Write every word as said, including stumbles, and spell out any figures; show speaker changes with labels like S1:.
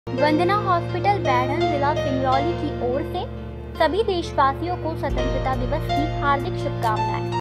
S1: वंदना hospital Baidhan जिला सिंगरौली की ओर से सभी देशवासियों को स्वतंत्रता दिवस की हार्दिक शुभकामनाएं।